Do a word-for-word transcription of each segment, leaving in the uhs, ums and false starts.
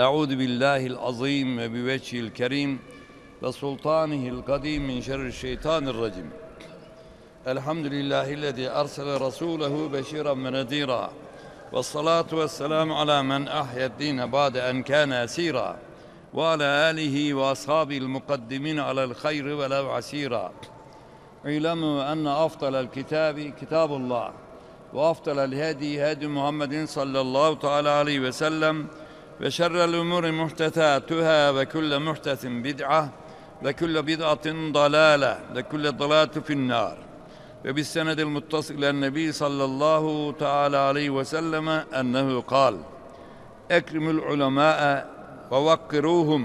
أعوذ بالله العظيم وبوجهه الكريم وسلطانه القديم من شر الشيطان الرجيم. الحمد لله الذي أرسل رسوله بشيرا ونذيرا والصلاة والسلام على من أحيا الدين بعد أن كان أسيرا وعلى آله وأصحابه المقدمين على الخير ولو عسيرا. اعلموا أن أفضل الكتاب كتاب الله وأفضل الهدي هدي محمد صلى الله تعالى عليه وسلم وشر الأمور محدثاتها وكل محدث بدعة وكل بدعة ضلالة وكل ضلالة في النار. وبالسند المتصل إلى النبي صلى الله تعالى عليه وسلم أنه قال: أكرموا العلماء ووقروهم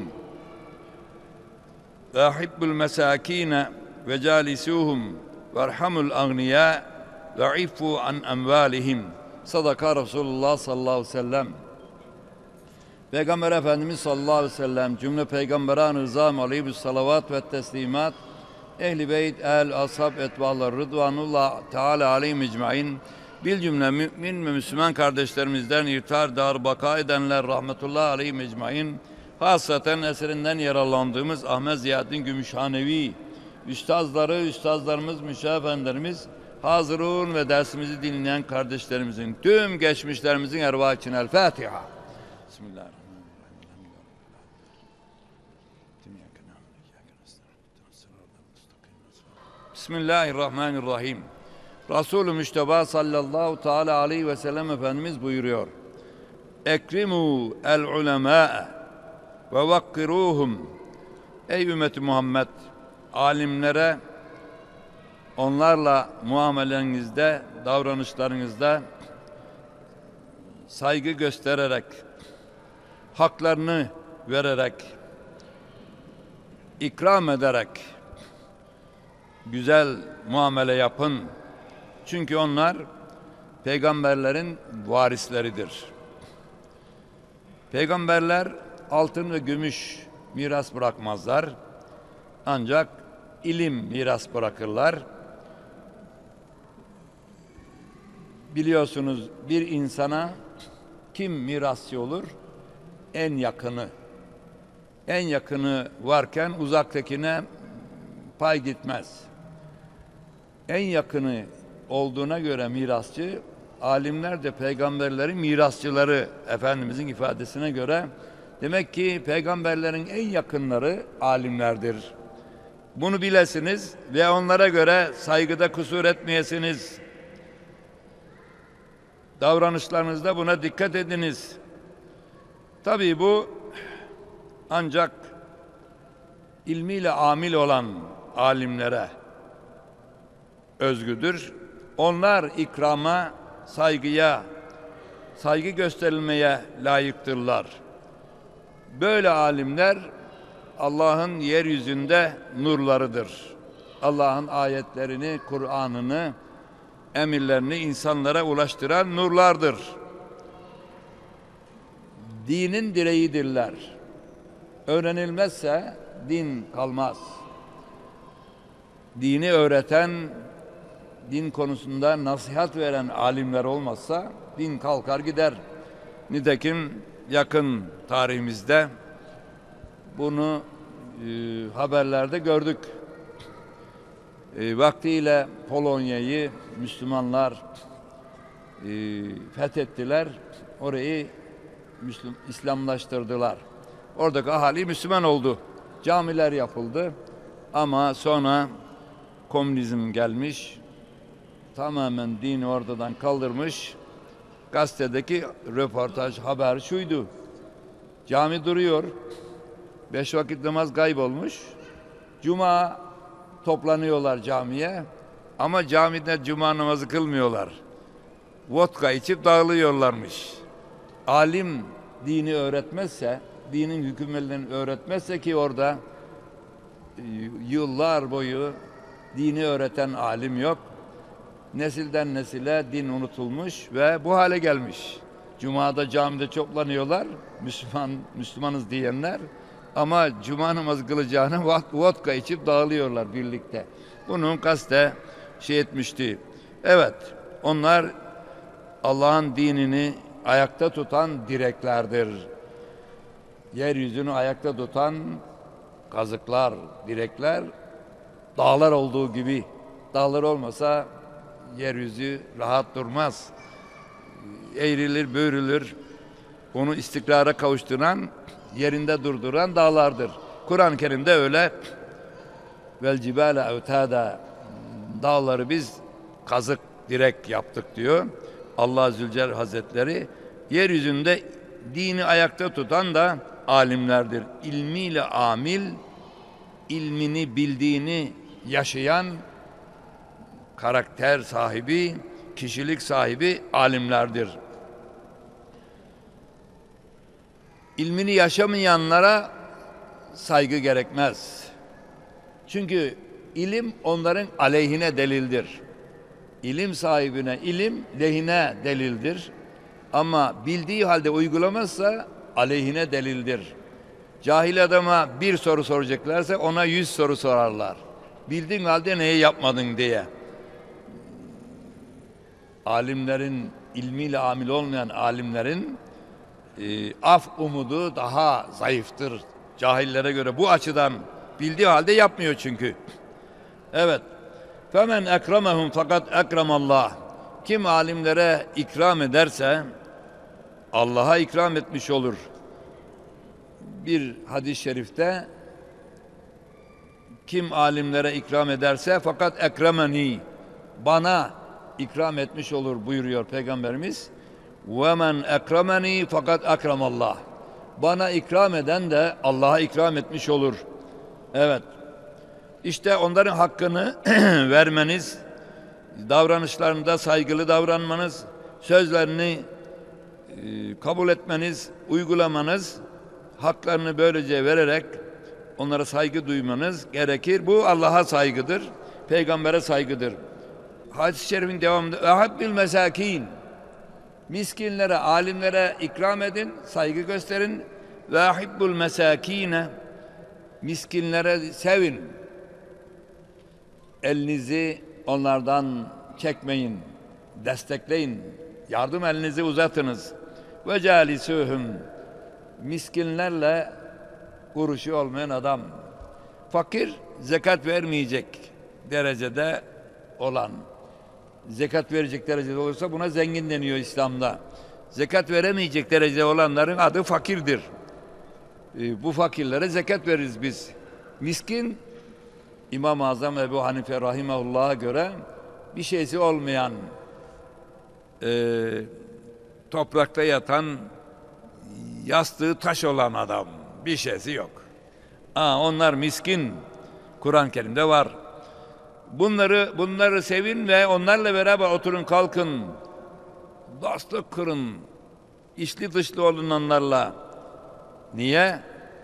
وأحبوا المساكين وجالسوهم وارحموا الأغنياء وعفوا عن أموالهم. Sadaka Resulullah sallallahu aleyhi ve sellem. Peygamber Efendimiz sallallahu aleyhi ve sellem cümle peygamberan rızam aleyhi salavat ve teslimat, ehli beyt, el, ashab, etbalar, rıdvanullah teala aleyhim ecmain, bil cümle mümin ve Müslüman kardeşlerimizden irtar, dar, baka edenler rahmetullah aleyhim ecmain, hasaten eserinden yararlandığımız Ahmet Ziyaddin Gümüşhanevi üstazları, üstazlarımız, müşahefenlerimiz, hazırun ve dersimizi dinleyen kardeşlerimizin, tüm geçmişlerimizin ervahı için El Fatiha. Bismillahirrahmanirrahim. Bismillahirrahmanirrahim. Resulü Müşteba sallallahu teala aleyhi ve sellem Efendimiz buyuruyor: Ekrimu el ulemâ ve vakkiruhum. Ey ümmeti Muhammed, alimlere onlarla muamelenizde, davranışlarınızda saygı göstererek, haklarını vererek, ikram ederek güzel muamele yapın. Çünkü onlar peygamberlerin varisleridir. Peygamberler altın ve gümüş miras bırakmazlar. Ancak ilim miras bırakırlar. Biliyorsunuz, bir insana kim mirasçı olur? En yakını. En yakını varken uzaktakine pay gitmez. En yakını olduğuna göre mirasçı, alimler de peygamberlerin mirasçıları, Efendimizin ifadesine göre. Demek ki peygamberlerin en yakınları alimlerdir. Bunu bilesiniz ve onlara göre saygıda kusur etmeyesiniz. Davranışlarınızda buna dikkat ediniz. Tabii bu ancak ilmiyle amil olan alimlere özgüdür. Onlar ikrama, saygıya, saygı gösterilmeye layıktırlar. Böyle alimler Allah'ın yeryüzünde nurlarıdır. Allah'ın ayetlerini, Kur'an'ını, emirlerini insanlara ulaştıran nurlardır. Dinin direğidirler. Öğrenilmezse din kalmaz. Dini öğreten, din konusunda nasihat veren alimler olmazsa din kalkar gider. Nitekim yakın tarihimizde bunu e, haberlerde gördük. E, vaktiyle Polonya'yı Müslümanlar e, fethettiler. Orayı Müslüm, İslamlaştırdılar. Oradaki ahali Müslüman oldu. Camiler yapıldı. Ama sonra komünizm gelmiş. Tamamen dini ortadan kaldırmış. Gazetedeki röportaj, haber şuydu: cami duruyor. Beş vakit namaz kaybolmuş. Cuma toplanıyorlar camiye. Ama camide cuma namazı kılmıyorlar. Vodka içip dağılıyorlarmış. Alim dini öğretmezse, dinin hükümlerini öğretmezse, ki orada yıllar boyu dini öğreten alim yok. Nesilden nesile din unutulmuş ve bu hale gelmiş. Cuma'da camide toplanıyorlar, Müslüman Müslümanız diyenler, ama cuma namazı kılacağına vodka içip dağılıyorlar birlikte. Bunun kaste şey etmişti. Evet, onlar Allah'ın dinini ayakta tutan direklerdir. yeryüzünü ayakta tutan kazıklar, direkler, dağlar olduğu gibi. Dağlar olmasa yeryüzü rahat durmaz. Eğrilir, böğrülür. Onu istikrara kavuşturan, yerinde durduran dağlardır. Kur'an-ı Kerim'de öyle. Vel cibâle evtâdâ, dağları biz kazık, direk yaptık diyor. Allah Zülcelal Hazretleri, yeryüzünde dini ayakta tutan da alimlerdir. İlmiyle amil, ilmini bildiğini yaşayan, karakter sahibi, kişilik sahibi alimlerdir. İlmini yaşamayanlara saygı gerekmez. Çünkü ilim onların aleyhine delildir. İlim sahibine ilim lehine delildir. Ama bildiği halde uygulamazsa aleyhine delildir. Cahil adama bir soru soracaklarsa ona yüz soru sorarlar. Bildiğin halde neyi yapmadın diye. Alimlerin, ilmiyle amil olmayan alimlerin e, af umudu daha zayıftır cahillere göre. Bu açıdan bildiği halde yapmıyor çünkü. Evet. Femen ekremehum fakat ekremallah. Kim alimlere ikram ederse Allah'a ikram etmiş olur. Bir hadis-i şerifte kim alimlere ikram ederse fakat ekremeni, bana ikram etmiş olur buyuruyor Peygamberimiz. Ve men ekremeni fakat ekremallah. Bana ikram eden de Allah'a ikram etmiş olur. Evet. İşte onların hakkını vermeniz, davranışlarında saygılı davranmanız, sözlerini e, kabul etmeniz, uygulamanız, haklarını böylece vererek onlara saygı duymanız gerekir. Bu Allah'a saygıdır, peygambere saygıdır. Hadis-i şerifin devamında "Ehabbil mesakin", miskinlere, alimlere ikram edin, saygı gösterin. "Ve ahibbul mesakine", miskinlere sevin. Elinizi onlardan çekmeyin, destekleyin, yardım elinizi uzatınız. "Ve calisuhum", miskinlerle uğraşı olmayan adam, fakir, zekat vermeyecek derecede olan, zekat verecek derecede olursa buna zengin deniyor İslam'da. Zekat veremeyecek derecede olanların adı fakirdir. E, bu fakirlere zekat veririz biz. Miskin, İmam-ı Azam Ebu Hanife Rahimahullah'a göre bir şeysi olmayan, e, toprakta yatan, yastığı taş olan adam. Bir şeysi yok. Aa, onlar miskin. Kur'an-ı Kerim'de var. Bunları bunları sevin ve onlarla beraber oturun, kalkın. Dostluk kurun. İçli dışlı olun onlarla. Niye?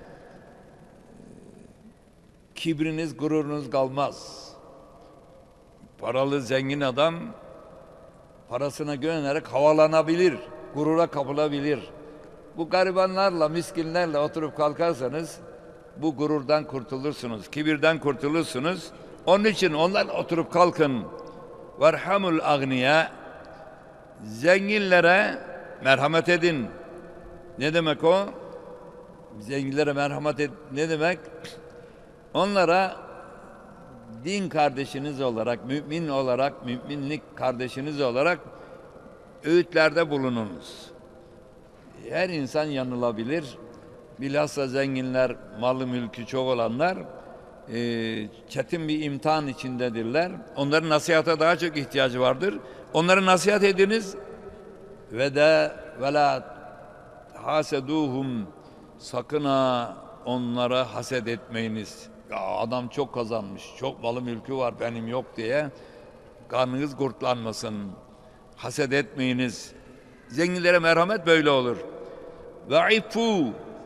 Kibriniz, gururunuz kalmaz. Paralı, zengin adam parasına güvenerek havalanabilir, gurura kapılabilir. Bu garibanlarla, miskinlerle oturup kalkarsanız bu gururdan kurtulursunuz, kibirden kurtulursunuz. Onun için onlar oturup kalkın. Verhamul agniya, zenginlere merhamet edin. Ne demek o? Zenginlere merhamet et ne demek? Onlara din kardeşiniz olarak, mümin olarak, müminlik kardeşiniz olarak öğütlerde bulununuz. Her insan yanılabilir. Bilhassa zenginler, malı mülkü çok olanlar e, çetin bir imtihan içindedirler. Onların nasihata daha çok ihtiyacı vardır. Onları nasihat ediniz ve de ve la haseduhum, sakın ha onlara haset etmeyiniz. Ya adam çok kazanmış, çok malı mülkü var, benim yok diye karnınız gurtlanmasın. Haset etmeyiniz. Zenginlere merhamet böyle olur. Ve ifu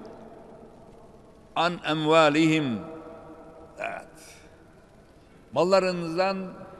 an emvalihim. Evet. Mallarınızdan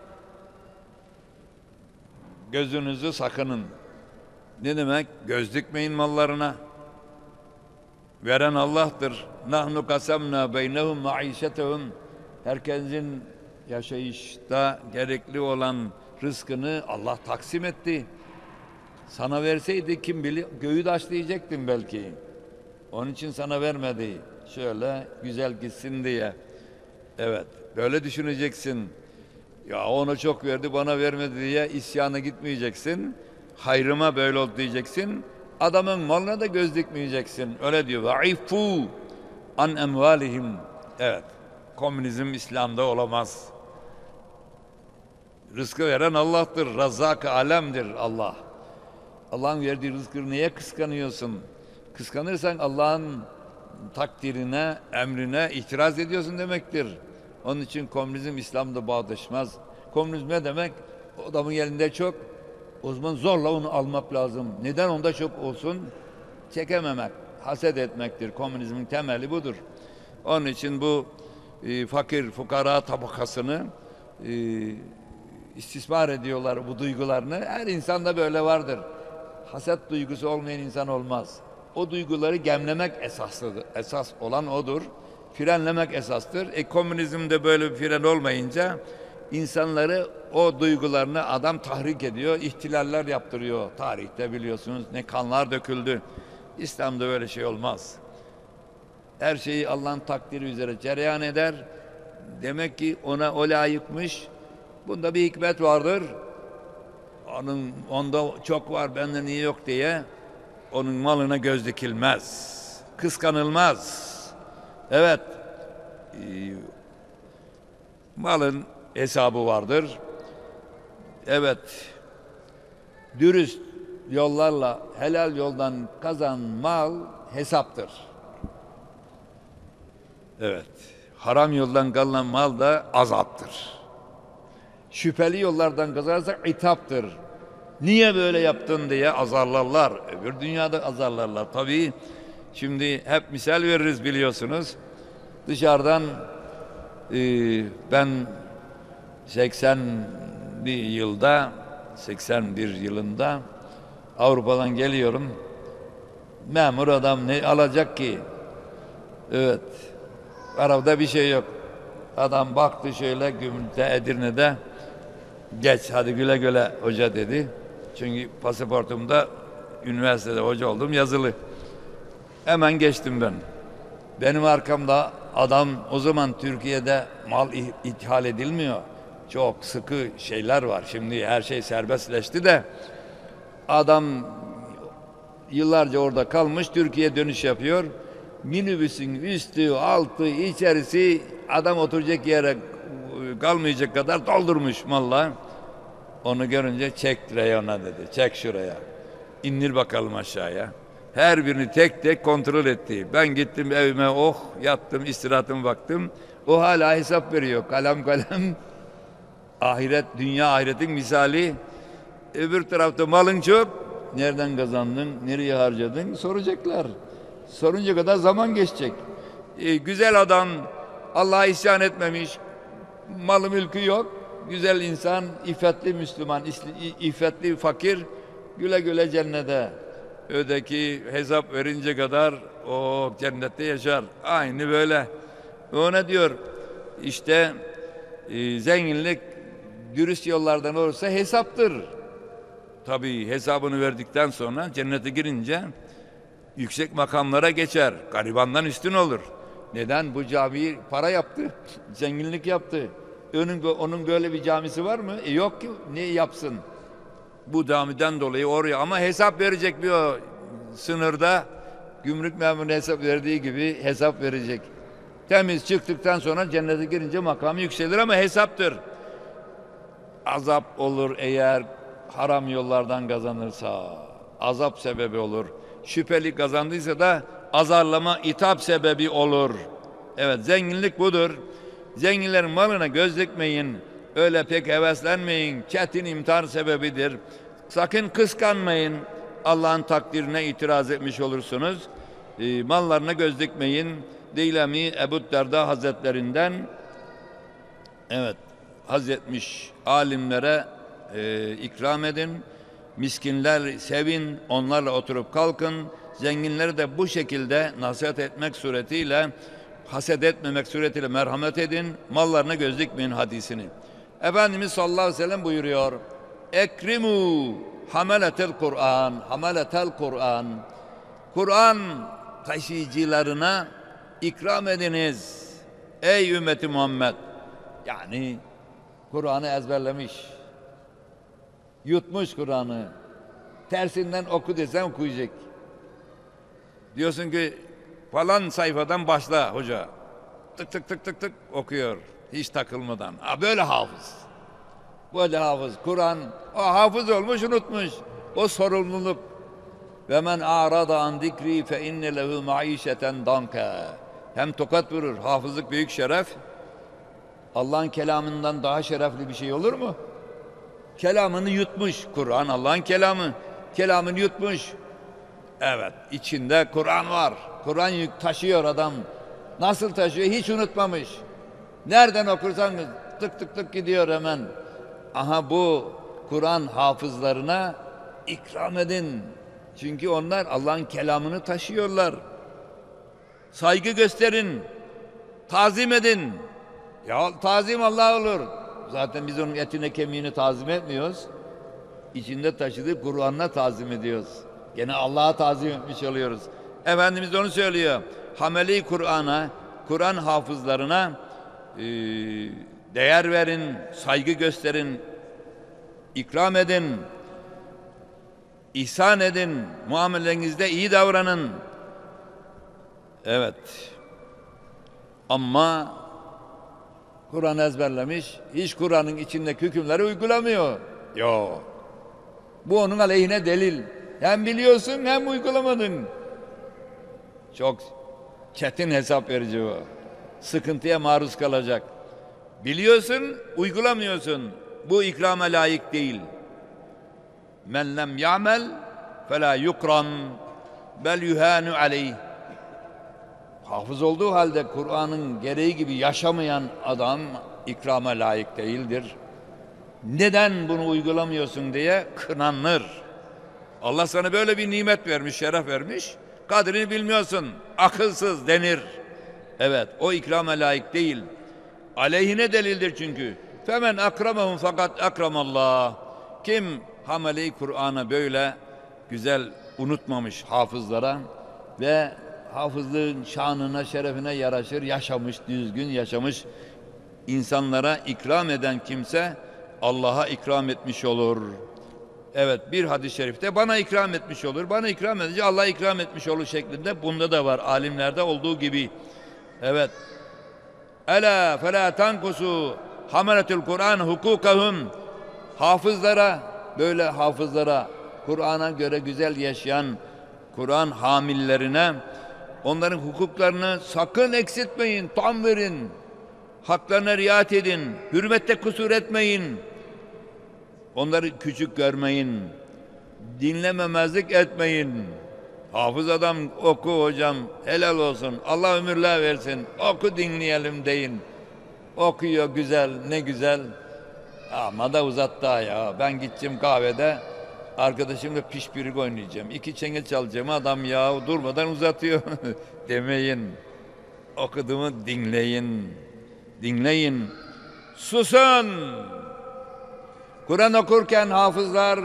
gözünüzü sakının. Ne demek? Göz dikmeyin mallarına. Veren Allah'tır. Nahnu kasemna beynehum maişetehum. Herkesin yaşayışta gerekli olan rızkını Allah taksim etti. Sana verseydi kim bilir göğü taşlayacaktın belki. Onun için sana vermedi. Şöyle güzel gitsin diye. Evet, böyle düşüneceksin. Ya ona çok verdi, bana vermedi diye isyana gitmeyeceksin. Hayrıma böyle oldu diyeceksin. Adamın malına da göz dikmeyeceksin. Öyle diyor. Vaifu an emvalihim. Evet. Komünizm İslam'da olamaz. Rızkı veren Allah'tır. Razzak-ı alemdir Allah. Allah'ın verdiği rızkı niye kıskanıyorsun? Kıskanırsan Allah'ın takdirine, emrine itiraz ediyorsun demektir. Onun için komünizm İslam'da bağdaşmaz. Komünizm ne demek? Adamın elinde çok, o zaman zorla onu almak lazım. Neden onda çok olsun? Çekememek, haset etmektir. Komünizmin temeli budur. Onun için bu e, fakir, fukara tabakasını e, istismar ediyorlar bu duygularını. Her insanda böyle vardır. Haset duygusu olmayan insan olmaz. O duyguları gemlemek esaslıdır. Esas olan odur. Frenlemek esastır. E komünizmde böyle bir fren olmayınca insanları o duygularını adam tahrik ediyor. İhtilaller yaptırıyor. Tarihte biliyorsunuz ne kanlar döküldü. İslam'da böyle şey olmaz. Her şeyi Allah'ın takdiri üzere cereyan eder. Demek ki ona o layıkmış. Bunda bir hikmet vardır. Onun onda çok var, bende niye yok diye onun malına göz dikilmez. Kıskanılmaz. Evet. E, malın hesabı vardır. Evet. Dürüst yollarla helal yoldan kazan mal hesaptır. Evet. Haram yoldan kazanan mal da azaptır. Şüpheli yollardan kazanırsak itaptır. Niye böyle yaptın diye azarlarlar. Öbür dünyada azarlarlar. Tabii şimdi hep misal veririz biliyorsunuz. Dışarıdan e, ben seksenli yılda seksen bir yılında Avrupa'dan geliyorum. Memur adam ne alacak ki? Evet. Arabada bir şey yok. Adam baktı şöyle Gümrük'te, Edirne'de. Geç hadi güle güle hoca dedi. Çünkü pasaportumda üniversitede hoca oldum yazılı. Hemen geçtim ben. Benim arkamda adam, o zaman Türkiye'de mal ithal edilmiyor. Çok sıkı şeyler var. Şimdi her şey serbestleşti de adam yıllarca orada kalmış, Türkiye dönüş yapıyor. Minibüsün üstü, altı, içerisi adam oturacak yere kalmayacak kadar doldurmuş malla. Onu görünce çek reyona dedi. Çek şuraya. İndir bakalım aşağıya. Her birini tek tek kontrol etti. Ben gittim evime, oh yattım, istirahatımı baktım. O hala hesap veriyor. Kalem kalem. Ahiret, dünya ahiretin misali. Öbür tarafta malın çok. Nereden kazandın, nereye harcadın soracaklar. Sorunca kadar zaman geçecek. Ee, güzel adam Allah'a isyan etmemiş. Malı mülkü yok. Güzel insan, iffetli Müslüman, iffetli fakir güle güle cennete. Ödeki hesap verince kadar o cennette yaşar. Aynı böyle. O ne diyor? İşte e, zenginlik dürüst yollardan olursa hesaptır. Tabii hesabını verdikten sonra cennete girince yüksek makamlara geçer. Garibandan üstün olur. Neden? Bu camiyi para yaptı. Zenginlik yaptı. Onun, onun böyle bir camisi var mı? E yok ki. Ne yapsın? Bu camiden dolayı oraya ama hesap verecek bir o sınırda gümrük memuru hesap verdiği gibi hesap verecek. Temiz çıktıktan sonra cennete girince makamı yükselir ama hesaptır. Azap olur eğer haram yollardan kazanırsa. Azap sebebi olur. Şüpheli kazandıysa da azarlama, itap sebebi olur. Evet, zenginlik budur. Zenginlerin malına göz dikmeyin. Öyle pek heveslenmeyin. Çetin imtihan sebebidir. Sakın kıskanmayın. Allah'ın takdirine itiraz etmiş olursunuz. E, mallarına göz dikmeyin. Deylemi Ebu Derda Hazretlerinden evet haz etmiş alimlere e, ikram edin. Miskinler sevin. Onlarla oturup kalkın. Zenginleri de bu şekilde nasihat etmek suretiyle, haset etmemek suretiyle merhamet edin. Mallarına göz dikmeyin hadisini. Efendimiz sallallahu aleyhi ve sellem buyuruyor. Ekrimu hameletel Kur'an. Hameletel Kur'an. Kur'an taşıyıcılarına ikram ediniz. Ey ümmeti Muhammed. Yani Kur'an'ı ezberlemiş. Yutmuş Kur'an'ı. Tersinden oku desen okuyacak. Diyorsun ki falan sayfadan başla hoca. Tık tık tık tık tık okuyor. Hiç takılmadan. Ha, böyle hafız. Böyle hafız. Kur'an o hafız olmuş unutmuş. O sorumluluk. Ve men a'rada an zikri fe inne lehu maişeten danka. Hem tokat vurur. Hafızlık büyük şeref. Allah'ın kelamından daha şerefli bir şey olur mu? Kelamını yutmuş. Kur'an Allah'ın kelamı. Kelamını yutmuş. Evet, içinde Kur'an var. Kur'an yük taşıyor adam. Nasıl taşıyor? Hiç unutmamış. Nereden okursan tık tık tık gidiyor hemen. Aha bu Kur'an hafızlarına ikram edin. Çünkü onlar Allah'ın kelamını taşıyorlar. Saygı gösterin. Tazim edin. Ya tazim Allah olur. Zaten biz onun etine kemiğini tazim etmiyoruz. İçinde taşıdığı Kur'an'la tazim ediyoruz. Gene Allah'a tazim etmiş oluyoruz. Efendimiz onu söylüyor. Hameli Kur'an'a, Kur'an hafızlarına e, değer verin, saygı gösterin, ikram edin, ihsan edin, muamelenizde iyi davranın. Evet. Ama Kur'an ezberlemiş, hiç Kur'an'ın içindeki hükümleri uygulamıyor. Yok. Bu onun aleyhine delil. Hem biliyorsun hem uygulamadın. Çok çetin hesap verici o. Sıkıntıya maruz kalacak. Biliyorsun, uygulamıyorsun. Bu ikrama layık değil. Men lem ya'mel fela yukram bel yuhanu aleyh. Hafız olduğu halde Kur'an'ın gereği gibi yaşamayan adam ikrama layık değildir. Neden bunu uygulamıyorsun diye kınanır. Allah sana böyle bir nimet vermiş, şeref vermiş. Kadrini bilmiyorsun, akılsız denir. Evet, o ikrama layık değil. Aleyhine delildir çünkü. Femen akramahum fakat akramallah. Kim hamele-i Kur'an'ı böyle güzel unutmamış hafızlara ve hafızlığın şanına, şerefine yaraşır, yaşamış, düzgün yaşamış insanlara ikram eden kimse Allah'a ikram etmiş olur. Evet, bir hadis-i şerifte bana ikram etmiş olur. Bana ikram edince Allah'a ikram etmiş olur şeklinde. Bunda da var alimlerde olduğu gibi. Evet. Ela fela tankusu hameletul Kur'an hukukahum. Hafızlara, böyle hafızlara, Kur'an'a göre güzel yaşayan Kur'an hamillerine onların hukuklarını sakın eksiltmeyin, tam verin. Haklarına riayet edin. Hürmette kusur etmeyin. Onları küçük görmeyin. Dinlememezlik etmeyin. Hafız adam oku hocam, helal olsun. Allah ömürler versin. Oku dinleyelim deyin. Okuyor güzel, ne güzel. Ama da uzattı ya. Ben gideceğim kahvede. Arkadaşımla pişpirik oynayacağım. İki çenge çalacağım. Adam ya durmadan uzatıyor. Demeyin. Okuduğumu dinleyin. Dinleyin. Susun. Kur'an okurken hafızlar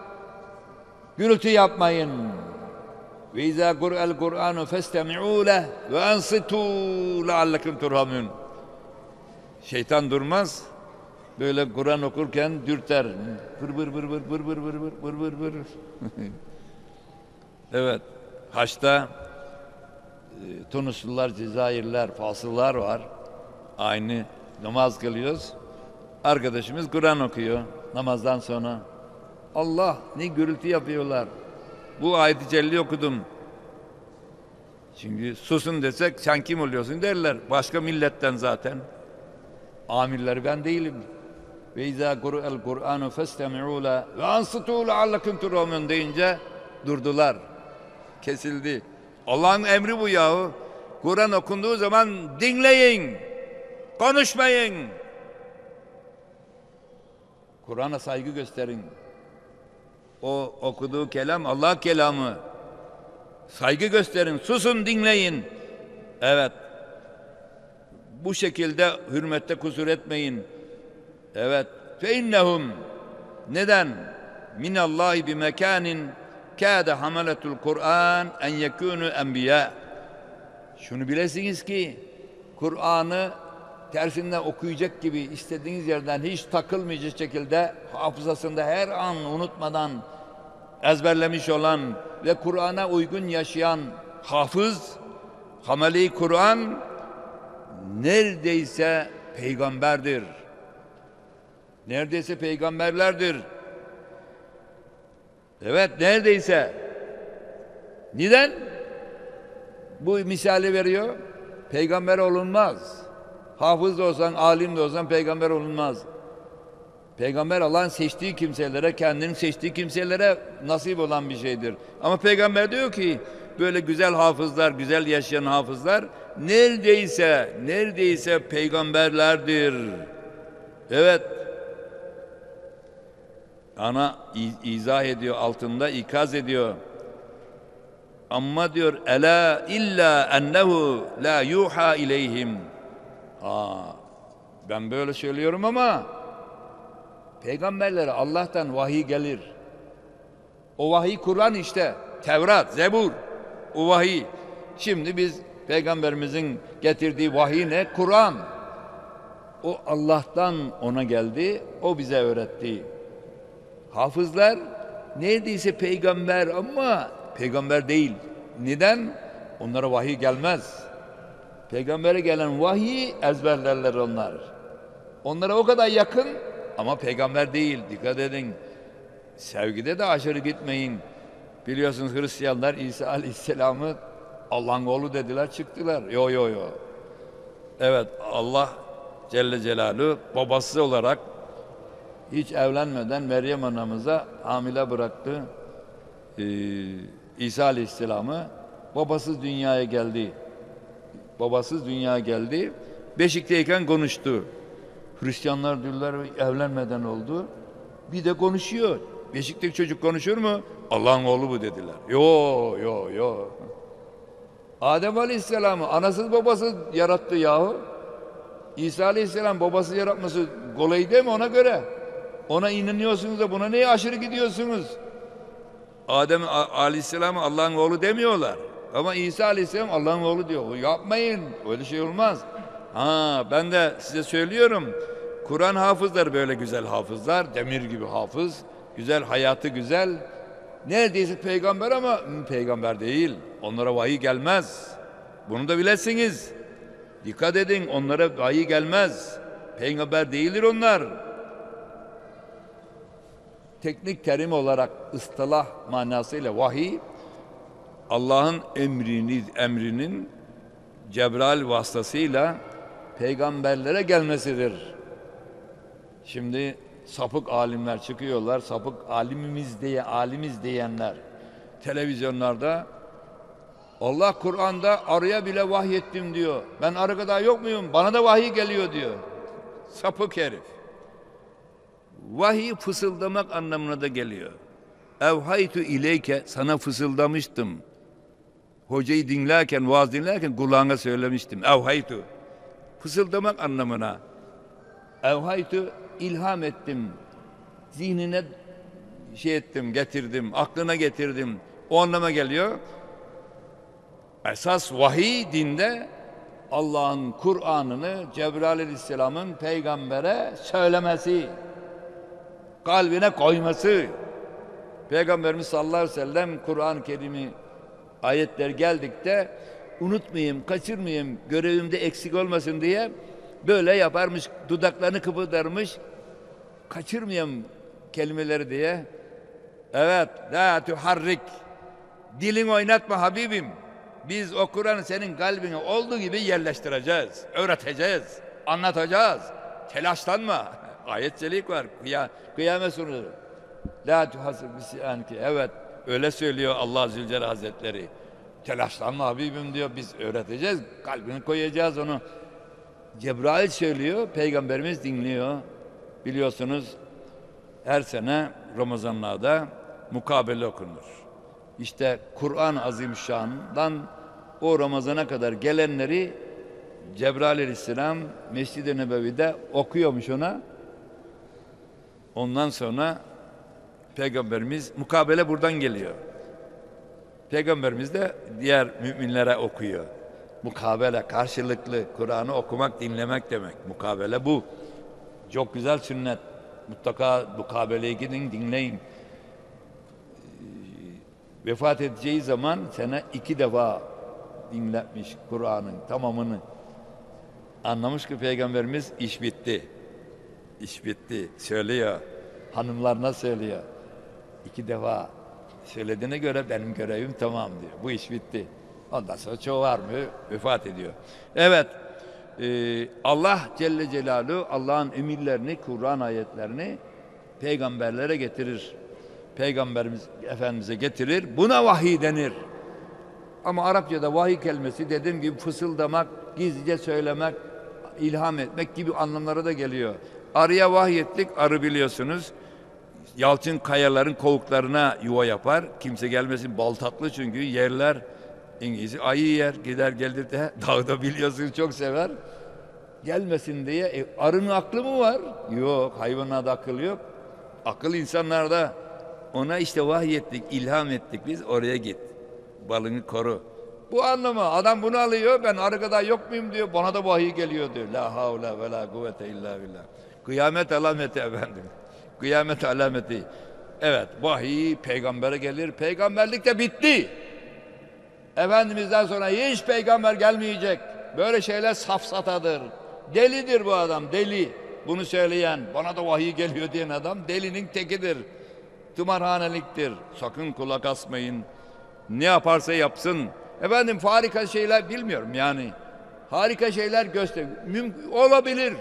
gürültü yapmayın. Ve izâ kur'el Kur'anu festemi'û leh ve ansitû leallekum turhamun. Şeytan durmaz. Böyle Kur'an okurken dürter. Vır vır vır vır vır vır vır vır vır vır vır. Evet. Haçta e, Tunuslular, Cezayirler, Fasıllar var. Aynı namaz kılıyoruz. Arkadaşımız Kur'an okuyor namazdan sonra. Allah ne gürültü yapıyorlar. Bu ayet-i celli okudum. Çünkü susun desek sen kim oluyorsun derler. Başka milletten zaten. Amirleri ben değilim. Ve izâ kuru'el Kur'anu festemi'û le ve ansitû leallekum turhamun deyince durdular. Kesildi. Allah'ın emri bu yahu. Kur'an okunduğu zaman dinleyin. Konuşmayın. Kur'an'a saygı gösterin. O okuduğu kelam Allah kelamı. Saygı gösterin. Susun dinleyin. Evet. Bu şekilde hürmette kusur etmeyin. Evet. Fe innehum neden? Minallahi bi mekanin kâde hameletul Kur'an en yekûnü enbiya. şunu bilesiniz ki Kur'an'ı tersinden okuyacak gibi istediğiniz yerden hiç takılmayacak şekilde hafızasında her an unutmadan ezberlemiş olan ve Kur'an'a uygun yaşayan hafız, hameli Kur'an neredeyse peygamberdir. Neredeyse peygamberlerdir. Evet, neredeyse. Neden? Bu misali veriyor. Peygamber olunmaz. Hafız da olsan, alim de olsan peygamber olunmaz. Peygamber Allah'ın seçtiği kimselere, kendinin seçtiği kimselere nasip olan bir şeydir. Ama peygamber diyor ki böyle güzel hafızlar, güzel yaşayan hafızlar neredeyse, neredeyse peygamberlerdir. Evet. Ana izah ediyor, altında ikaz ediyor. Amma diyor ela illa ennehu la yuha ileyhim. Aa, ben böyle söylüyorum ama peygamberlere Allah'tan vahiy gelir. O vahiy Kur'an işte. Tevrat, Zebur. O vahiy. Şimdi biz peygamberimizin getirdiği vahiy ne? Kur'an. O Allah'tan ona geldi. O bize öğretti. Hafızlar neredeyse peygamber ama peygamber değil. Neden? Onlara vahiy gelmez. Peygambere gelen vahiy ezberlerler onlar. Onlara o kadar yakın ama peygamber değil. Dikkat edin. Sevgide de aşırı gitmeyin. Biliyorsunuz Hristiyanlar İsa Aleyhisselam'ı Allah'ın oğlu dediler, çıktılar. Yo yo yo. Evet, Allah Celle Celaluhu babası olarak hiç evlenmeden Meryem anamıza hamile bıraktı. Ee, İsa Aleyhisselam'ı babasız dünyaya geldi. Babasız dünyaya geldi. Beşikteyken konuştu. Hristiyanlar diyorlar evlenmeden oldu. Bir de konuşuyor. Beşikteki çocuk konuşur mu? Allah'ın oğlu bu dediler. Yo yo yo. Adem Aleyhisselam'ı anasız babasız yarattı yahu. İsa Aleyhisselam babasız yaratması kolay değil mi ona göre? Ona inanıyorsunuz da buna niye aşırı gidiyorsunuz? Adem Aleyhisselam'ı Allah'ın oğlu demiyorlar. Ama İsa Aleyhisselam Allah'ın oğlu diyor. Yapmayın. Öyle şey olmaz. Ha, ben de size söylüyorum. Kur'an hafızları böyle güzel hafızlar. Demir gibi hafız. Güzel, hayatı güzel. Neredeyse peygamber ama hı, peygamber değil. Onlara vahiy gelmez. Bunu da bilesiniz. Dikkat edin, onlara vahiy gelmez. Peygamber değildir onlar. Teknik terim olarak ıstılah manasıyla vahiy Allah'ın emrini, emrinin Cebrail vasıtasıyla peygamberlere gelmesidir. Şimdi sapık alimler çıkıyorlar, sapık alimimiz diye alimiz diyenler televizyonlarda Allah Kur'an'da arıya bile vahyettim diyor. Ben arı kadar yok muyum? Bana da vahiy geliyor diyor. Sapık herif. Vahiy fısıldamak anlamına da geliyor. Evhaytu ileyke, sana fısıldamıştım. Hocayı dinlerken, vaaz dinlerken kulağına söylemiştim. Evhaytu. Fısıldamak anlamına. Evhaytu, ilham ettim. Zihnine şey ettim, getirdim, aklına getirdim. O anlama geliyor. Esas vahiy dinde Allah'ın Kur'an'ını Cebrail Aleyhisselam'ın peygambere söylemesi, kalbine koyması. Peygamberimiz sallallahu aleyhi ve sellem Kur'an-ı Kerim'i ayetler geldikte unutmayayım, kaçırmayayım, görevimde eksik olmasın diye böyle yaparmış, dudaklarını kıpırdarmış, kaçırmayayım kelimeleri diye. Evet, la tuharrik, dilini oynatma Habibim. Biz o Kur'an'ı senin kalbine olduğu gibi yerleştireceğiz, öğreteceğiz, anlatacağız. Telaşlanma. Ayet çelik var. Kıya, kıyamet sonu. La tuhasib bisyanki. Evet, öyle söylüyor Allah Zülcelal Hazretleri. Telaşlanma Habibim diyor. Biz öğreteceğiz, kalbini koyacağız onu. Cebrail söylüyor, Peygamberimiz dinliyor. Biliyorsunuz her sene Ramazanlarda mukabele okunur. İşte Kur'an-ı Azimüşşan'dan o Ramazan'a kadar gelenleri Cebrail Aleyhisselam Mescid-i Nebevi'de okuyormuş ona. Ondan sonra Peygamberimiz, mukabele buradan geliyor. Peygamberimiz de diğer müminlere okuyor. Mukabele, karşılıklı Kur'an'ı okumak, dinlemek demek. Mukabele bu. Çok güzel sünnet. Mutlaka mukabeleye gidin, dinleyin. Vefat edeceği zaman sene iki defa dinletmiş Kur'an'ın tamamını. Anlamış ki Peygamberimiz iş bitti. İş bitti. Söylüyor. Hanımlarına söylüyor. İki defa söylediğine göre benim görevim tamam diyor. Bu iş bitti. Ondan sonra çoğu var mı? Vefat ediyor. Evet. Ee, Allah Celle Celaluhu Allah'ın emirlerini, Kur'an ayetlerini peygamberlere getirir. Peygamberimiz Efendimiz'e getirir. Buna vahiy denir. Ama Arapçada vahiy kelimesi dediğim gibi fısıldamak, gizlice söylemek, ilham etmek gibi anlamlara da geliyor. Arıya vahiy ettik, arı biliyorsunuz. Yalçın kayaların kovuklarına yuva yapar. Kimse gelmesin, bal tatlı çünkü yerler. İngilizce ayı yer, gider gelir de dağda biliyorsunuz çok sever. Gelmesin diye. E, arının aklı mı var? Yok, hayvanlarda akıl yok. Akıl insanlarda. Ona işte vahiy ettik, ilham ettik biz, oraya git. Balını koru. Bu anlamı. Adam bunu alıyor, ben arkada yok muyum diyor, bana da vahiy geliyor diyor. La havle ve la kuvvete illa billah. Kıyamet alameti efendim. Kıyamet alameti. Evet, vahiy peygambere gelir. Peygamberlik de bitti. Efendimiz'den sonra hiç peygamber gelmeyecek. Böyle şeyler safsatadır. Delidir bu adam, deli. Bunu söyleyen, bana da vahiy geliyor diyen adam delinin tekidir. Tımarhaneliktir. Sakın kulak asmayın. Ne yaparsa yapsın. Efendim harika şeyler bilmiyorum yani. Harika şeyler göster. Mümkün olabilir.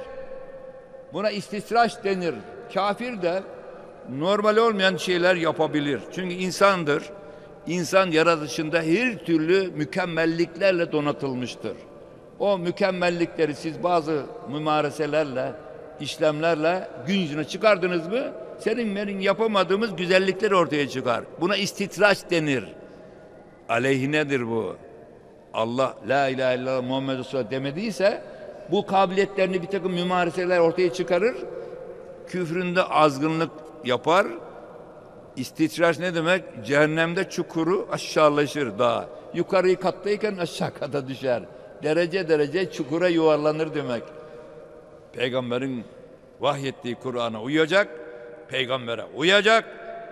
Buna istisraç denir. Kafir de normal olmayan şeyler yapabilir. Çünkü insandır. İnsan yaratışında her türlü mükemmelliklerle donatılmıştır. O mükemmellikleri siz bazı mümareselerle, işlemlerle gün yüzüne çıkardınız mı, senin benim yapamadığımız güzellikler ortaya çıkar. Buna istitraç denir. Aleyhinedir bu. Allah la ilahe illallah Muhammed Resulullah demediyse bu kabiliyetlerini bir takım mümareseler ortaya çıkarır. Küfründe azgınlık yapar. İstitraç ne demek? Cehennemde çukuru aşağılaşır daha. Yukarıyı kattayken aşağı kata düşer. Derece derece çukura yuvarlanır demek. Peygamberin vahyettiği Kur'an'a uyacak, peygambere uyacak,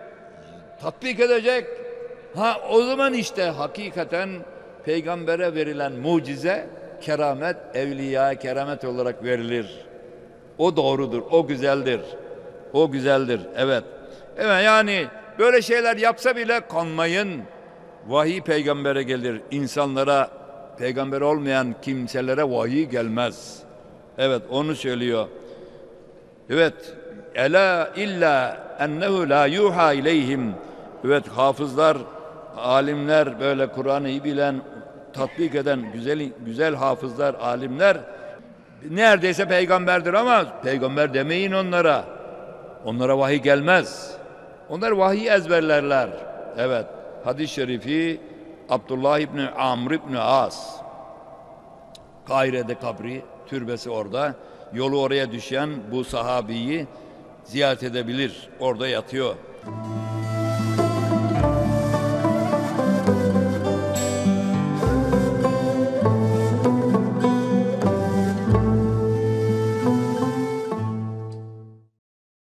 tatbik edecek. Ha o zaman işte hakikaten peygambere verilen mucize, keramet, evliya keramet olarak verilir. O doğrudur, o güzeldir. O güzeldir, evet. Evet yani böyle şeyler yapsa bile kanmayın. Vahiy peygambere gelir. İnsanlara, peygamber olmayan kimselere vahiy gelmez. Evet onu söylüyor. Evet. Ela illa ennehu la yuha ileyhim. Evet hafızlar, alimler böyle Kur'an'ı iyi bilen, tatbik eden güzel güzel hafızlar, alimler neredeyse peygamberdir ama peygamber demeyin onlara. Onlara vahiy gelmez. Onlar vahiy ezberlerler. Evet. Hadis-i şerifi Abdullah İbni Amr İbni As. Kahire'de kabri, türbesi orada. Yolu oraya düşen bu sahabiyi ziyaret edebilir. Orada yatıyor.